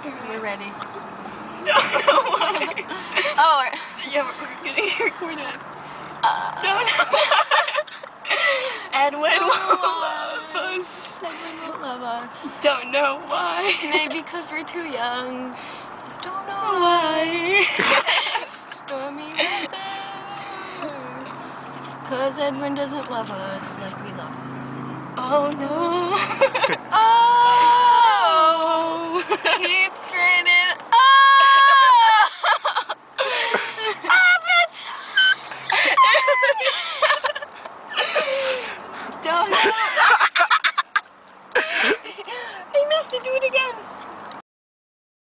We're ready. No, why? Oh, yeah, we're getting recorded. Don't Edwin won't love us. Edwin won't love us. Don't know why. Maybe because we're too young. Don't know Why? Stormy weather. Cause Edwin doesn't love us like we love him. Oh no. Oh! Keeps raining.